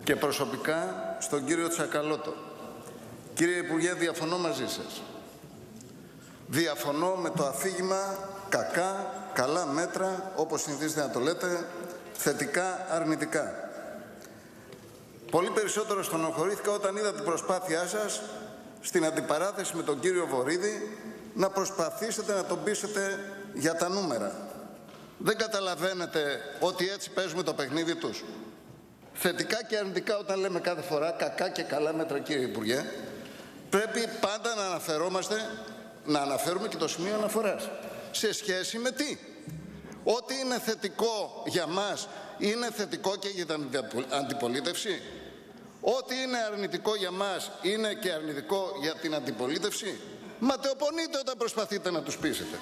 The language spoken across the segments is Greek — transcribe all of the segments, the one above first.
Και προσωπικά στον κύριο Τσακαλώτο. Κύριε Υπουργέ, διαφωνώ μαζί σας. Διαφωνώ με το αφήγημα κακά, καλά μέτρα, όπως συνηθίζετε να το λέτε, θετικά, αρνητικά. Πολύ περισσότερο στενοχωρήθηκα όταν είδα την προσπάθειά σας στην αντιπαράθεση με τον κύριο Βορίδη να προσπαθήσετε να τον πείσετε για τα νούμερα. Δεν καταλαβαίνετε ότι έτσι παίζουμε το παιχνίδι τους? Θετικά και αρνητικά όταν λέμε κάθε φορά κακά και καλά μέτρα, κύριε Υπουργέ, πρέπει πάντα να αναφερόμαστε, να αναφέρουμε και το σημείο αναφοράς. Σε σχέση με τι? Ό,τι είναι θετικό για μας είναι θετικό και για την αντιπολίτευση. Ό,τι είναι αρνητικό για μας είναι και αρνητικό για την αντιπολίτευση. Ματαιοπονείτε όταν προσπαθείτε να τους πείσετε.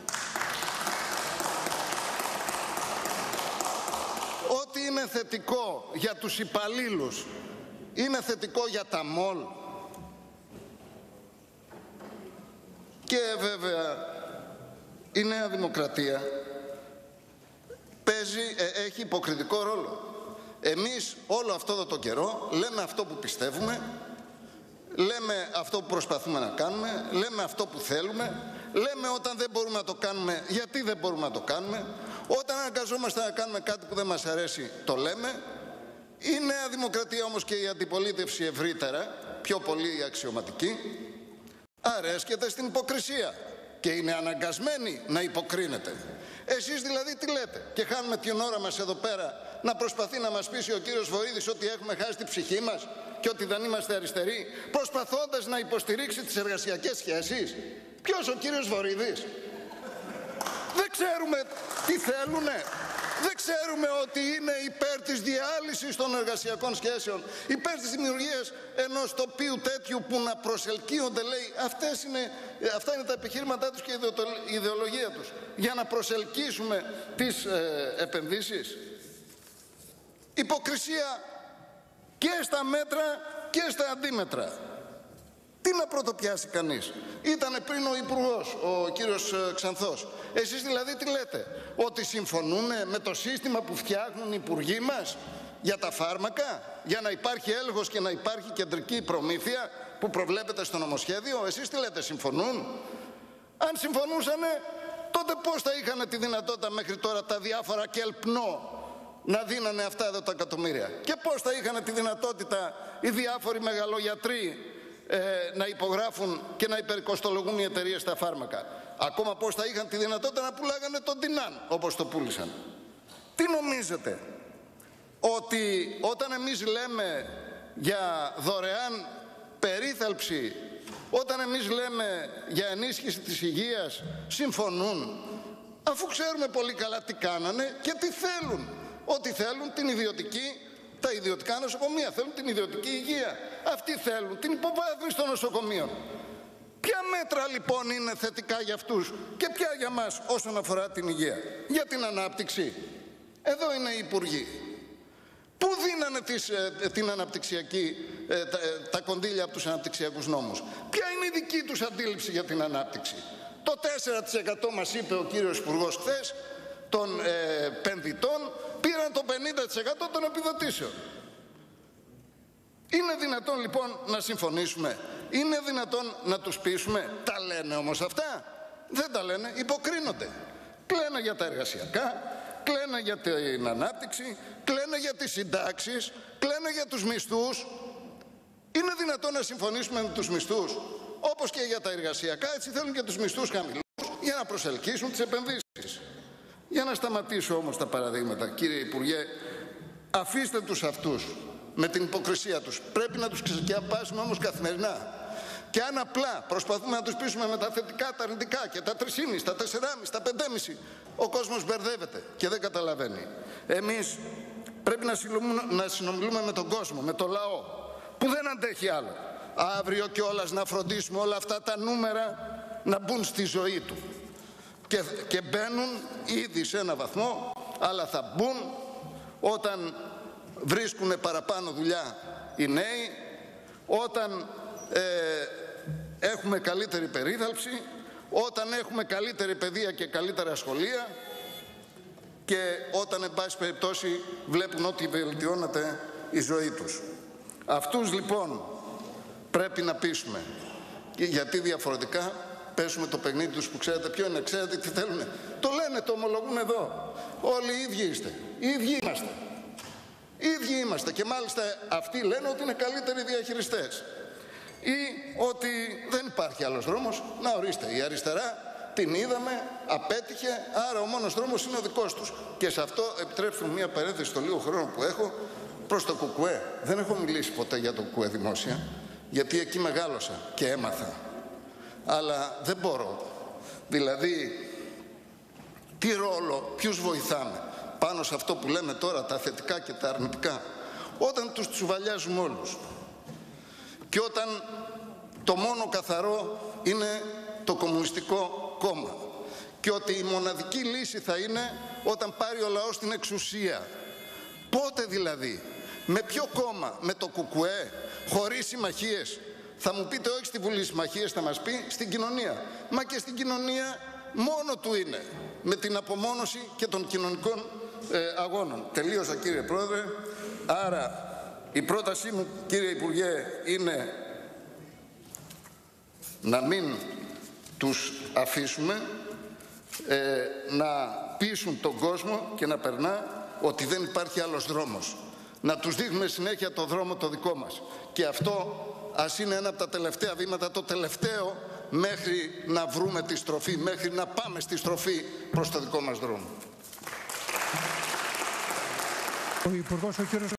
Ό,τι είναι θετικό για τους υπαλλήλους είναι θετικό για τα μολ. Και βέβαια η Νέα Δημοκρατία έχει υποκριτικό ρόλο. Εμείς όλο αυτό το καιρό λέμε αυτό που πιστεύουμε, λέμε αυτό που προσπαθούμε να κάνουμε, λέμε αυτό που θέλουμε, λέμε όταν δεν μπορούμε να το κάνουμε γιατί δεν μπορούμε να το κάνουμε, όταν αναγκαζόμαστε να κάνουμε κάτι που δεν μας αρέσει το λέμε. Η Νέα Δημοκρατία όμως και η αντιπολίτευση ευρύτερα, πιο πολύ η αξιωματική, αρέσκεται στην υποκρισία και είναι αναγκασμένη να υποκρίνεται. Εσείς δηλαδή τι λέτε? Και χάνουμε την ώρα μας εδώ πέρα να προσπαθεί να μας πείσει ο κύριος Βορίδης ότι έχουμε χάσει την ψυχή μας και ότι δεν είμαστε αριστεροί, προσπαθώντας να υποστηρίξει τις εργασιακές σχέσεις. Ποιος? Ο κύριος Βορίδης? Δεν ξέρουμε τι θέλουνε? Δεν ξέρουμε ότι είναι υπέρ της διάλυσης των εργασιακών σχέσεων, υπέρ της δημιουργίας ενός τοπίου τέτοιου που να προσελκύονται, λέει, αυτά είναι τα επιχείρηματά τους και η ιδεολογία τους, για να προσελκύσουμε τις επενδύσεις. Υποκρισία και στα μέτρα και στα αντίμετρα. Τι να πρωτοπιάσει κανείς? Ήτανε πριν ο Υπουργός, ο κύριος Ξανθός. Εσείς δηλαδή τι λέτε? Ότι συμφωνούν με το σύστημα που φτιάχνουν οι υπουργοί μας για τα φάρμακα, για να υπάρχει έλεγχος και να υπάρχει κεντρική προμήθεια που προβλέπεται στο νομοσχέδιο? Εσείς τι λέτε? Συμφωνούν? Αν συμφωνούσανε, τότε πώς θα είχαν τη δυνατότητα μέχρι τώρα τα διάφορα κελπνό να δίνανε αυτά εδώ τα εκατομμύρια? Και πώς θα είχαν τη δυνατότητα οι διάφοροι μεγαλογιατροί να υπογράφουν και να υπερκοστολογούν οι εταιρείες στα φάρμακα? Ακόμα πώς θα είχαν τη δυνατότητα να πουλάγανε τον Τινάν όπως το πούλησαν? Τι νομίζετε? Ότι όταν εμείς λέμε για δωρεάν περίθαλψη, όταν εμείς λέμε για ενίσχυση της υγείας, συμφωνούν? Αφού ξέρουμε πολύ καλά τι κάνανε και τι θέλουν. Ότι θέλουν την ιδιωτική, τα ιδιωτικά νοσοκομεία, θέλουν την ιδιωτική υγεία. Αυτοί θέλουν την υποβάθμιση των νοσοκομείων. Ποια μέτρα λοιπόν είναι θετικά για αυτούς και ποια για μας όσον αφορά την υγεία? Για την ανάπτυξη, εδώ είναι οι υπουργοί. Πού δίνανε την αναπτυξιακή, τα κονδύλια από τους αναπτυξιακούς νόμους? Ποια είναι η δική τους αντίληψη για την ανάπτυξη? Το 4% μας είπε ο κύριος Υπουργός χθες των επενδυτών πήραν το 50% των επιδοτήσεων. Είναι δυνατόν λοιπόν να συμφωνήσουμε? Είναι δυνατόν να τους πείσουμε? Τα λένε όμως αυτά? Δεν τα λένε, υποκρίνονται. Κλαίνε για τα εργασιακά, κλαίνε για την ανάπτυξη, κλαίνε για τις συντάξεις, κλαίνε για τους μισθούς. Είναι δυνατόν να συμφωνήσουμε με τους μισθούς? Όπως και για τα εργασιακά, έτσι θέλουν και τους μισθούς χαμηλούς για να προσελκύσουν τις επενδύσεις. Για να σταματήσω όμως τα παραδείγματα, κύριε Υπουργέ, αφήστε τους αυτούς με την υποκρισία τους. Πρέπει να τους ξεκιαπάσουμε όμως καθημερινά. Και αν απλά προσπαθούμε να τους πείσουμε με τα θετικά, τα αρνητικά και τα 3,5, τα 4,5, τα 5,5, ο κόσμος μπερδεύεται και δεν καταλαβαίνει. Εμείς πρέπει να συνομιλούμε με τον κόσμο, με το λαό, που δεν αντέχει άλλο. Αύριο κιόλας να φροντίσουμε όλα αυτά τα νούμερα να μπουν στη ζωή του. Και μπαίνουν ήδη σε ένα βαθμό, αλλά θα μπουν όταν βρίσκουν παραπάνω δουλειά οι νέοι, όταν έχουμε καλύτερη περίθαλψη, όταν έχουμε καλύτερη παιδεία και καλύτερα σχολεία και όταν εν πάση περιπτώσει βλέπουν ότι βελτιώνεται η ζωή τους. Αυτούς λοιπόν πρέπει να πείσουμε, γιατί διαφορετικά πέσουμε το παιχνίδι τους που ξέρετε ποιο είναι, ξέρετε τι θέλουν. Το λένε, το ομολογούν εδώ. Όλοι οι ίδιοι είστε, οι ίδιοι είμαστε. Οι ίδιοι είμαστε και μάλιστα αυτοί λένε ότι είναι καλύτεροι διαχειριστές ή ότι δεν υπάρχει άλλος δρόμος. Να ορίστε, η αριστερά την είδαμε, απέτυχε, άρα ο μόνος δρόμος είναι ο δικός τους. Και σε αυτό επιτρέψτε μου μια παρένθεση στο λίγο χρόνο που έχω προς το ΚΚΕ. Δεν έχω μιλήσει ποτέ για το ΚΚΕ δημόσια, γιατί εκεί μεγάλωσα και έμαθα. Αλλά δεν μπορώ. Δηλαδή, τι ρόλο, ποιους βοηθάμε πάνω σε αυτό που λέμε τώρα, τα θετικά και τα αρνητικά, όταν τους τσουβαλιάζουμε όλους και όταν το μόνο καθαρό είναι το Κομμουνιστικό Κόμμα και ότι η μοναδική λύση θα είναι όταν πάρει ο λαός την εξουσία. Πότε δηλαδή, με ποιο κόμμα, με το ΚΚΕ, χωρίς συμμαχίες? Θα μου πείτε όχι στη Βουλή συμμαχίες, θα μας πει στην κοινωνία. Μα και στην κοινωνία μόνο του είναι, με την απομόνωση και των κοινωνικών αγώνων. Τελείωσα κύριε Πρόεδρε. Άρα η πρότασή μου κύριε Υπουργέ είναι να μην τους αφήσουμε να πείσουν τον κόσμο και να περνά ότι δεν υπάρχει άλλος δρόμος. Να τους δείχνουμε συνέχεια το δρόμο το δικό μας. Και αυτό ας είναι ένα από τα τελευταία βήματα, το τελευταίο, μέχρι να βρούμε τη στροφή, μέχρι να πάμε στη στροφή προς το δικό μας δρόμο. Ο Υπουργός, ο κύριος